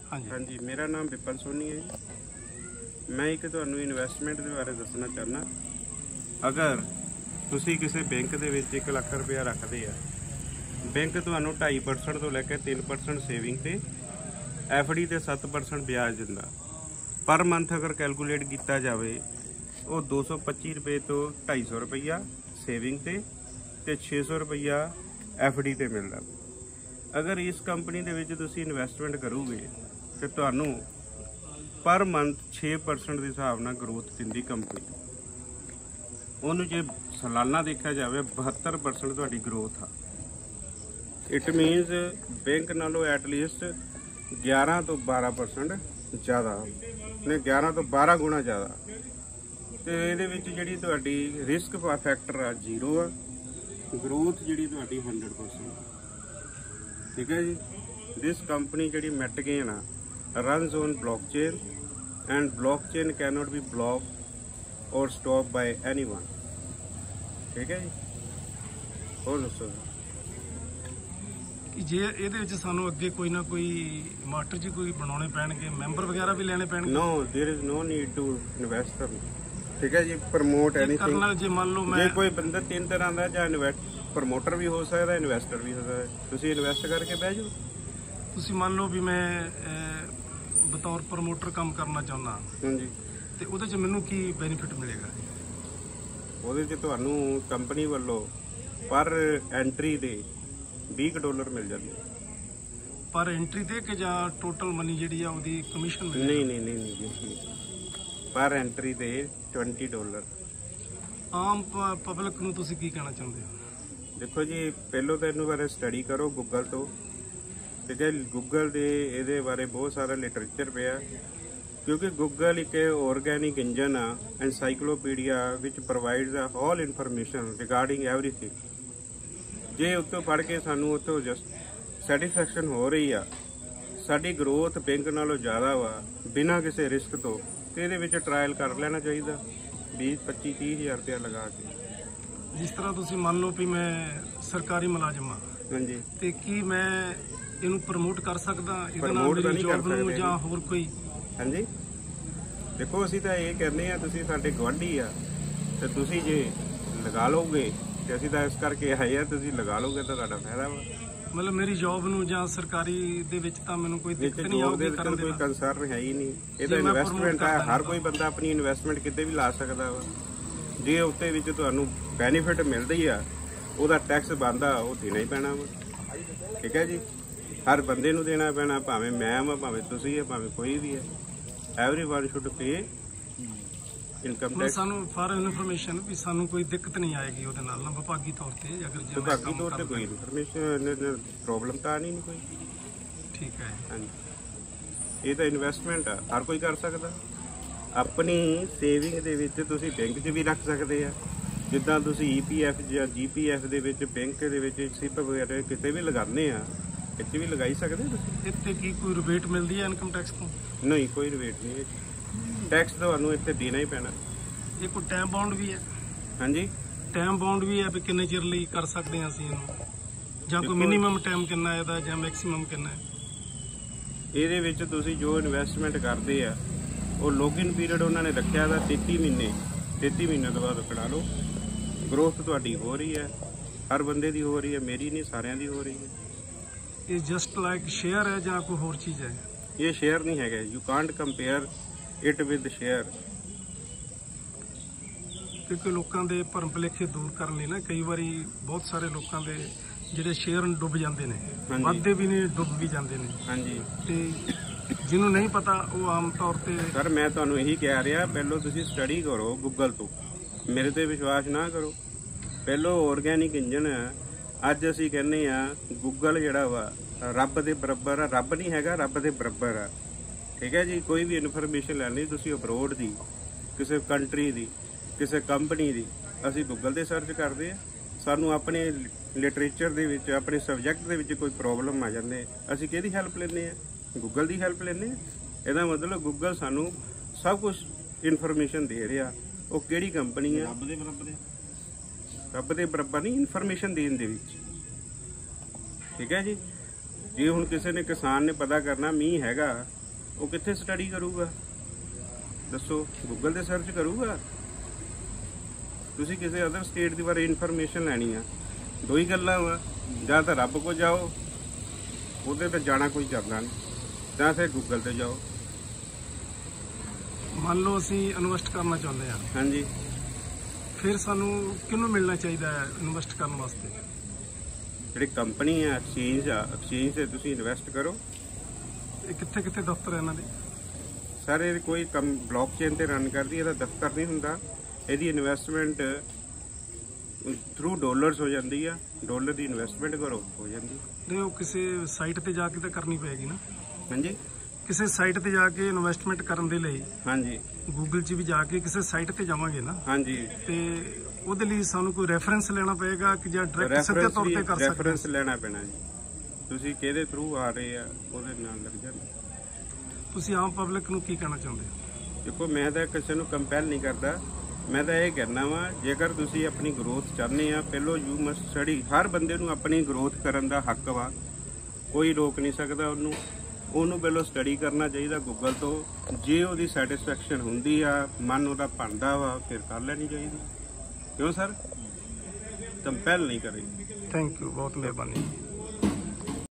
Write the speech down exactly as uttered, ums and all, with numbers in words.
हाँ जी हाँ जी, मेरा नाम विपन सोनी है। मैं एक ਤੁਹਾਨੂੰ ਇਨਵੈਸਟਮੈਂਟ ਦੇ ਬਾਰੇ ਦੱਸਣਾ ਚਾਹੁੰਦਾ। ਅਗਰ ਤੁਸੀਂ ਕਿਸੇ ਬੈਂਕ ਦੇ ਵਿੱਚ ਇੱਕ ਲੱਖ ਰੁਪਇਆ ਰੱਖਦੇ ਆ, ਬੈਂਕ ਤੁਹਾਨੂੰ ਢਾਈ ਪਰਸੈਂਟ ਤੋਂ ਲੈ ਕੇ ਤਿੰਨ ਪਰਸੈਂਟ ਸੇਵਿੰਗ ਤੇ ਐਫ ਡੀ ਤੇ ਸੱਤ ਪਰਸੈਂਟ ਵਿਆਜ ਦਿੰਦਾ। ਪਰ ਮੰਥ ਅਗਰ ਕੈਲਕੂਲੇਟ ਕੀਤਾ ਜਾਵੇ ਉਹ ਦੋ ਸੌ ਪੱਚੀ ਰੁਪਏ ਤੋਂ ਢਾਈ ਸੌ ਰੁਪਈਆ ਸੇਵਿੰਗ ਤੇ ਤੇ ਛੇ ਸੌ ਰੁਪਈਆ ਐਫ ਡੀ ਤੇ ਮਿਲਦਾ। ਅਗਰ ਇਸ ਕੰਪਨੀ ਦੇ ਵਿੱਚ ਤੁਸੀਂ ਇਨਵੈਸਟਮੈਂਟ ਕਰੋਗੇ ਤੇ ਤੁਹਾਨੂੰ पर मंथ छे परसेंट के हिसाब न ग्रोथ दिंदी कंपनी। उन्होंने जे सालाना देखा जाए बहत्तर परसेंट तुहाडी ग्रोथ आ। इट मीनस बैंक नालों एटलीस्ट ग्यारह तो बारह परसेंट ज़्यादा ने ग्यारह तो बारह गुणा ज़्यादा। तो ये जी तुहाडी रिस्क फैक्टर आ जीरो आ, ग्रोथ जी तुहाडी हंड्रेड परसेंट। ठीक है जी। दिस कंपनी जी मेटगेन आ runs on blockchain and blockchain cannot be blocked or stopped by anyone। ठीक है जी। और दसो जे ਇਹਦੇ ਵਿੱਚ ਸਾਨੂੰ ਅੱਗੇ ਕੋਈ ਨਾ ਕੋਈ ਮਾਸਟਰ ਜੀ ਕੋਈ ਬਣਾਉਣੇ ਪੈਣਗੇ, ਮੈਂਬਰ ਵਗੈਰਾ ਵੀ ਲੈਣੇ ਪੈਣਗੇ। no there is no need to invest them। ठीक है जी। promote anything ਕਰਨਾ ਜੇ ਮੰਨ ਲਓ ਮੈਂ ਜੇ ਕੋਈ ਬੰਦਾ ਤਿੰਨ ਤਰ੍ਹਾਂ ਦਾ ਜਾਂ ਇਨਵੈਸਟ ਪ੍ਰਮੋਟਰ ਵੀ ਹੋ ਸਕਦਾ, ਇਨਵੈਸਟਰ ਵੀ ਹੋ ਸਕਦਾ। ਤੁਸੀਂ ਇਨਵੈਸਟ ਕਰਕੇ ਬਹਿ ਜਾਓ। ਤੁਸੀਂ ਮੰਨ ਲਓ ਵੀ ਮੈਂ ਬਤੌਰ ਪ੍ਰਮੋਟਰ ਕੰਮ ਕਰਨਾ ਚਾਹੁੰਦਾ ਹਾਂਜੀ, ਤੇ ਉਹਦੇ 'ਚ ਮੈਨੂੰ ਕੀ ਬੈਨੀਫਿਟ ਮਿਲੇਗਾ? ਉਹਦੇ 'ਚ ਤੁਹਾਨੂੰ ਕੰਪਨੀ ਵੱਲੋਂ ਪਰ ਐਂਟਰੀ ਦੇ ਵੀਹ ਡਾਲਰ ਮਿਲ ਜਾਂਦੇ। ਪਰ ਐਂਟਰੀ ਤੇ ਕਿ ਜਾਂ ਟੋਟਲ ਮਨੀ ਜਿਹੜੀ ਆ ਉਹਦੀ ਕਮਿਸ਼ਨ ਮਿਲੇਗੀ? ਨਹੀਂ ਨਹੀਂ ਨਹੀਂ ਨਹੀਂ ਜੀ, ਪਰ ਐਂਟਰੀ ਦੇ ਵੀਹ ਡਾਲਰ। ਆਮ ਪਬਲਿਕ ਨੂੰ ਤੁਸੀਂ ਕੀ ਕਹਿਣਾ ਚਾਹੁੰਦੇ ਹੋ? ਦੇਖੋ ਜੀ, ਪਹਿਲੋਂ ਤਾਂ ਇਹਨੂੰ ਬਾਰੇ ਸਟੱਡੀ ਕਰੋ ਗੂਗਲ ਤੋਂ। ठीक है, गूगल ਦੇ ਇਹਦੇ ਬਾਰੇ ਬਹੁਤ ਸਾਰਾ ਲਿਟਰੇਚਰ ਪਿਆ, ਕਿਉਂਕਿ ਗੂਗਲ ਇੱਕ ਆਰਗੈਨਿਕ ਇੰਜਨ ਆ, ਐਨਸਾਈਕਲੋਪੀਡੀਆ ਵਿਚ ਪ੍ਰੋਵਾਈਡਸ ਆ ਆਲ ਇਨਫੋਰਮੇਸ਼ਨ ਰਿਗਾਰਡਿੰਗ ਐਵਰੀਥਿੰਗ। ਜੇ ਉੱਤੋਂ ਪੜ੍ਹ ਕੇ ਸਾਨੂੰ ਉੱਤੋਂ ਜਸਟ ਸੈਟੀਸਫੈਕਸ਼ਨ ਹੋ ਰਹੀ ਆ, ਸਾਡੀ ਗਰੋਥ ਬੈਂਕ ਨਾਲੋਂ ਜ਼ਿਆਦਾ ਵਾ ਬਿਨਾਂ ਕਿਸੇ ਰਿਸਕ ਤੋਂ, ਤੇ ਇਹਦੇ ਵਿੱਚ ਟਰਾਇਲ ਕਰ ਲੈਣਾ ਚਾਹੀਦਾ ਵੀਹ ਪੱਚੀ ਤੀਹ ਹਜ਼ਾਰ ਰੁਪਇਆ ਲਗਾ ਕੇ। ਜਿਸ ਤਰ੍ਹਾਂ ਤੁਸੀਂ ਮੰਨ ਲਓ ਵੀ ਮੈਂ ਸਰਕਾਰੀ ਮੁਲਾਜ਼ਮ ਆ, ਹਾਂਜੀ, ਤੇ ਕੀ ਮੈਂ ਇਹਨੂੰ ਪ੍ਰਮੋਟ ਕਰ ਸਕਦਾ ਇਹਦੇ ਨਾਲ ਮੇਰੀ ਜੌਬ ਨੂੰ ਜਾਂ ਹੋਰ ਕੋਈ? ਹਾਂਜੀ, ਦੇਖੋ ਅਸੀਂ ਤਾਂ ਇਹ ਕਹਿੰਦੇ ਆ, ਤੁਸੀਂ ਸਾਡੇ ਗੁਆਂਢੀ ਆ ਤੇ ਤੁਸੀਂ ਜੇ ਲਗਾ ਲਓਗੇ ਤੇ ਅਸੀਂ ਤਾਂ ਇਸ ਕਰਕੇ ਆਏ ਆ, ਤੁਸੀਂ ਲਗਾ ਲਓਗੇ ਤਾਂ ਤੁਹਾਡਾ ਫਾਇਦਾ ਵਾ। ਮਤਲਬ ਮੇਰੀ ਜੌਬ ਨੂੰ ਜਾਂ ਸਰਕਾਰੀ ਦੇ ਵਿੱਚ ਤਾਂ ਮੈਨੂੰ ਕੋਈ ਦਿੱਕਤ ਨਹੀਂ ਆਉਗੀ ਕਰਨ ਦੇ? ਕੋਈ ਕੰਸਰਨ ਹੈ ਹੀ ਨਹੀਂ। ਇਹ ਤਾਂ ਇਨਵੈਸਟਮੈਂਟ ਆ, ਹਰ ਕੋਈ ਬੰਦਾ ਆਪਣੀ ਇਨਵੈਸਟਮੈਂਟ ਕਿਤੇ ਵੀ ਲਾ ਸਕਦਾ ਵਾ। ਜੇ ਉੱਤੇ ਵਿੱਚ ਤੁਹਾਨੂੰ ਬੈਨੀਫਿਟ ਮਿਲਦੀ ਆ, ਉਹਦਾ ਟੈਕਸ ਬਣਦਾ ਉਹ ਦੇਣਾ ਹੀ ਪੈਣਾ ਵਾ। ਠੀਕ ਹੈ ਜੀ। ਹਰ ਬੰਦੇ ਨੂੰ ਦੇਣਾ ਪੈਣਾ, ਭਾਵੇਂ ਮੈਂ ਵਾ, ਭਾਵੇਂ ਤੁਸੀਂ ਹੈ, ਭਾਵੇਂ ਕੋਈ ਵੀ ਹੈ। Everyone should pay income tax. ਸਾਨੂੰ ਫਾਰ ਇਨਫੋਰਮੇਸ਼ਨ ਵੀ ਸਾਨੂੰ ਕੋਈ ਦਿੱਕਤ ਨਹੀਂ ਆਏਗੀ ਉਹਦੇ ਨਾਲ ਨਾ ਵਿਭਾਗੀ ਤੌਰ ਤੇ? ਅਗਰ ਜੇ ਵਿਭਾਗੀ ਤੌਰ ਤੇ ਕੋਈ ਇਨਫੋਰਮੇਸ਼ਨ ਪ੍ਰੋਬਲਮ ਤਾਂ ਨਹੀਂ ਕੋਈ। ਠੀਕ ਹੈ। ਹਾਂਜੀ, ਇਹ ਤਾਂ ਇਨਵੈਸਟਮੈਂਟ ਆ, ਹਰ ਕੋਈ ਕਰ ਸਕਦਾ। ਆਪਣੀ ਸੇਵਿੰਗ ਦੇ ਵਿੱਚ ਤੁਸੀਂ ਬੈਂਕ 'ਚ ਵੀ ਰੱਖ ਸਕਦੇ ਆ, ਜਿੱਦਾਂ ਤੁਸੀਂ ਈ ਪੀ ਐਫ ਜਾਂ ਜੀ ਪੀ ਐਫ ਦੇ ਵਿੱਚ ਬੈਂਕ ਦੇ ਵਿੱਚ ਸਿਪ ਵਗੈਰਾ ਕਿਤੇ ਵੀ ਲਗਾਉਂਦੇ ਆ, ਇੱਥੇ ਵੀ ਲਗਾਈ ਸਕਦੇ ਤੁਸੀਂ। ਇੱਥੇ ਕੀ ਕੋਈ ਰਿਬੇਟ ਮਿਲਦੀ ਹੈ ਇਨਕਮ ਟੈਕਸ ਤੋਂ? ਨਹੀਂ, ਕੋਈ ਰਿਬੇਟ ਨਹੀਂ। ਟੈਕਸ ਤੁਹਾਨੂੰ ਇੱਥੇ ਦੇਣਾ ਹੀ ਪੈਣਾ। ਇਹ ਕੋਈ ਟਾਈਮ ਬਾਉਂਡ ਵੀ ਹੈ? ਹਾਂਜੀ, ਟਾਈਮ ਬਾਉਂਡ ਵੀ ਹੈ ਵੀ ਕਿੰਨੇ ਚਿਰ ਲਈ ਕਰ ਸਕਦੇ ਹਾਂ ਅਸੀਂ ਇਹਨੂੰ, ਜਾਂ ਕੋਈ ਮਿਨੀਮਮ ਟਾਈਮ ਕਿੰਨਾ ਇਹਦਾ ਜਾਂ ਮੈਕਸਿਮਮ ਕਿੰਨਾ ਹੈ? ਇਹਦੇ ਵਿੱਚ ਤੁਸੀਂ ਜੋ ਇਨਵੈਸਟਮੈਂਟ ਕਰਦੇ ਆ, ਉਹ ਲੌਗਇਨ ਪੀਰੀਅਡ ਉਹਨਾਂ ਨੇ ਰੱਖਿਆ ਦਾ ਤੇਤੀ ਮਹੀਨੇ। ਤੇਤੀ ਮਹੀਨੇ ਤੋਂ ਬਾਅਦ ਕਢਾ ਲਓ। ਗਰੋਥ ਤੁਹਾਡੀ ਹੋ ਰਹੀ ਹੈ, ਹਰ ਬੰਦੇ ਦੀ ਹੋ ਰਹੀ ਹੈ, ਮੇਰੀ ਨਹੀਂ, ਸਾਰਿਆਂ ਦੀ ਹੋ ਰਹੀ ਹੈ। ਇਹ ਜਸਟ ਲਾਈਕ ਸ਼ੇਅਰ ਹੈ ਜਾਂ ਕੋਈ ਹੋਰ ਚੀਜ਼ ਹੈ? ਇਹ ਸ਼ੇਅਰ ਨਹੀਂ ਹੈਗਾ। You can't compare it with share. ਕਿਉਂਕਿ ਲੋਕਾਂ ਦੇ ਭਰਮ ਭੁਲੇਖੇ ਦੂਰ ਕਰਨ ਲਈ ਨਾ ਕਈ ਵਾਰੀ ਬਹੁਤ ਸਾਰੇ ਲੋਕਾਂ ਦੇ ਜਿਹੜੇ ਸ਼ੇਅਰ ਡੁੱਬ ਜਾਂਦੇ ਨੇ, ਵੱਧਦੇ ਵੀ ਨੇ, ਡੁੱਬ ਵੀ ਜਾਂਦੇ ਨੇ। ਹਾਂਜੀ, ਤੇ ਜਿਹਨੂੰ ਨਹੀਂ ਪਤਾ ਉਹ ਆਮ ਤੌਰ ਤੇ। ਸਰ ਮੈਂ ਤੁਹਾਨੂੰ ਇਹੀ ਕਹਿ ਰਿਹਾ, ਪਹਿਲਾਂ ਤੁਸੀਂ ਸਟੱਡੀ ਕਰੋ ਗੂਗਲ ਤੋਂ, ਮੇਰੇ ਤੇ ਵਿਸ਼ਵਾਸ ਨਾ ਕਰੋ। ਪਹਿਲਾਂ ਆਰਗੈਨਿਕ ਇੰਜਨ ਹੈ। ਅੱਜ ਅਸੀਂ ਕਹਿੰਦੇ ਆ ਗੂਗਲ ਜਿਹੜਾ ਵਾ ਰੱਬ ਦੇ ਬਰਾਬਰ ਆ। ਰੱਬ ਨਹੀਂ ਹੈਗਾ, ਰੱਬ ਦੇ ਬਰਾਬਰ ਆ। ਠੀਕ ਹੈ ਜੀ। ਕੋਈ ਵੀ ਇਨਫੋਰਮੇਸ਼ਨ ਲੈਣੀ ਤੁਸੀਂ ਅਬਰੋਡ ਦੀ, ਕਿਸੇ ਕੰਟਰੀ ਦੀ, ਕਿਸੇ ਕੰਪਨੀ ਦੀ, ਅਸੀਂ ਗੂਗਲ ਤੇ ਸਰਚ ਕਰਦੇ ਆ। ਸਾਨੂੰ ਆਪਣੇ ਲਿਟਰੇਚਰ ਦੇ ਵਿੱਚ, ਆਪਣੇ ਸਬਜੈਕਟ ਦੇ ਵਿੱਚ ਕੋਈ ਪ੍ਰੋਬਲਮ ਆ ਜਾਂਦੇ, ਅਸੀਂ ਕਿਹਦੀ ਹੈਲਪ ਲੈਂਦੇ ਆ? ਗੂਗਲ ਦੀ ਹੈਲਪ ਲੈਂਦੇ ਆ। ਇਹਦਾ ਮਤਲਬ ਗੂਗਲ ਸਾਨੂੰ ਸਭ ਕੁਝ ਇਨਫੋਰਮੇਸ਼ਨ ਦੇ ਰਿਹਾ। ਉਹ ਕਿਹੜੀ ਕੰਪਨੀ ਆ? ਰੱਬ ਦੇ ਬਰਾਬਰ ਹੈ। ਰੱਬ ਦੇ ਬਰਾਬਰ ਨਹੀਂ, ਇਨਫੋਰਮੇਸ਼ਨ ਦੇਣ ਦੇ ਵਿੱਚ। ਠੀਕ ਹੈ ਜੀ। ਜੇ ਹੁਣ ਕਿਸੇ ਨੇ ਕਿਸਾਨ ਨੇ ਪਤਾ ਕਰਨਾ ਮੀਂਹ ਹੈਗਾ, ਉਹ ਕਿੱਥੇ ਸਟੱਡੀ ਕਰੂਗਾ ਦੱਸੋ? ਗੂਗਲ ਤੇ ਸਰਚ ਕਰੂਗਾ? ਤੁਸੀਂ ਕਿਸੇ ਅਦਰ ਸਟੇਟ ਦੇ ਬਾਰੇ ਇਨਫੋਰਮੇਸ਼ਨ ਲੈਣੀ ਆ, ਦੋ ਹੀ ਗੱਲਾਂ ਵਾ, ਜਾਂ ਤਾਂ ਰੱਬ ਕੋ ਜਾਓ, ਉਹਦੇ ਤੇ ਜਾਣਾ ਕੋਈ ਚੱਲਣਾ ਨਹੀਂ, ਜਾਂ ਫਿਰ ਗੂਗਲ ਤੇ ਜਾਓ। ਮੰਨ ਲਓ ਅਸੀਂ ਇਨਵੈਸਟ ਕਰਨਾ ਚਾਹੁੰਦੇ ਹਾਂ, ਹਾਂਜੀ, ਫਿਰ ਸਾਨੂੰ ਕਿਹਨੂੰ ਮਿਲਣਾ ਚਾਹੀਦਾ ਹੈ ਇਨਵੈਸਟ ਕਰਨ ਵਾਸਤੇ? ਜਿਹੜੀ ਕੰਪਨੀ ਆ, ਐਕਸਚੇਂਜ ਆ, ਐਕਸਚੇਂਜ ਤੇ ਤੁਸੀਂ ਇਨਵੈਸਟ ਕਰੋ। ਇਹ ਕਿੱਥੇ ਕਿੱਥੇ ਦਫ਼ਤਰ ਹੈ ਇਹਨਾਂ ਦੇ? ਸਰ ਇਹ ਕੋਈ ਕੰਮ ਬਲੌਕਚੇਨ ਤੇ ਰਨ ਕਰਦੀ, ਇਹਦਾ ਦਫ਼ਤਰ ਨਹੀਂ ਹੁੰਦਾ। ਇਹਦੀ ਇਨਵੈਸਟਮੈਂਟ ਥਰੂ ਡਾਲਰਸ ਹੋ ਜਾਂਦੀ ਆ, ਡਾਲਰ ਦੀ ਇਨਵੈਸਟਮੈਂਟ ਕਰੋ ਹੋ ਜਾਂਦੀ। ਨਹੀਂ, ਉਹ ਕਿਸੇ ਸਾਈਟ ਤੇ ਜਾ ਕੇ ਤਾਂ ਕਰਨੀ ਪਏਗੀ ਨਾ? ਹਾਂਜੀ, ਕਿਸੇ ਸਾਈਟ ਤੇ ਜਾ ਕੇ ਇਨਵੈਸਟਮੈਂਟ ਕਰਨ ਦੇ ਲਈ ਹਾਂਜੀ, ਗੂਗਲ 'ਚ ਵੀ ਜਾ ਕੇ ਕਿਸੇ ਸਾਈਟ ਤੇ ਜਾਵਾਂਗੇ ਨਾ? ਹਾਂਜੀ। ਤੇ ਉਹਦੇ ਲਈ ਸਾਨੂੰ ਕੋਈ ਰੈਫਰੈਂਸ ਲੈਣਾ ਪਏਗਾ ਕਿ ਜਾਂ ਡਾਇਰੈਕਟ ਸਿੱਧੇ ਤੌਰ ਤੇ ਕਰ ਸਕਦੇ? ਰੈਫਰੈਂਸ ਲੈਣਾ ਪੈਣਾ ਜੀ, ਤੁਸੀਂ ਕਿਹਦੇ ਥਰੂ ਆ ਰਹੇ ਆ ਉਹਦੇ ਨਾਲ ਲੱਗ ਜਾਂਦਾ। ਤੁਸੀਂ ਆਮ ਪਬਲਿਕ ਨੂੰ ਕੀ ਕਹਿਣਾ ਚਾਹੁੰਦੇ ਹੋ? ਦੇਖੋ, ਮੈਂ ਤਾਂ ਕਿਸੇ ਨੂੰ ਕੰਪੈਲ ਨਹੀਂ ਕਰਦਾ, ਮੈਂ ਤਾਂ ਇਹ ਕਹਿਣਾ ਵਾ, ਜੇਕਰ ਤੁਸੀਂ ਆਪਣੀ ਗਰੋਥ ਚਾਹੁੰਦੇ ਆ, ਪਹਿਲੋਂ ਯੂ ਮਸਟ ਸਟੱਡੀ। ਹਰ ਬੰਦੇ ਨੂੰ ਆਪਣੀ ਗਰੋਥ ਕਰਨ ਦਾ ਹੱਕ ਵਾ, ਕੋਈ ਰੋਕ ਨਹੀਂ ਸਕਦਾ ਉਹਨੂੰ। ਉਹਨੂੰ ਪਹਿਲਾਂ ਸਟੱਡੀ ਕਰਨਾ ਚਾਹੀਦਾ ਗੂਗਲ ਤੋਂ। ਜੇ ਉਹਦੀ ਸੈਟਿਸਫੈਕਸ਼ਨ ਹੁੰਦੀ ਆ, ਮਨ ਉਹਦਾ ਬਣਦਾ ਵਾ, ਫਿਰ ਕਰ ਲੈਣੀ ਚਾਹੀਦੀ। ਕਿਉਂ ਸਰ? ਕੰਪੈਲ ਨਹੀਂ ਕਰੇ। ਥੈਂਕ ਯੂ, ਬਹੁਤ ਮਿਹਰਬਾਨੀ।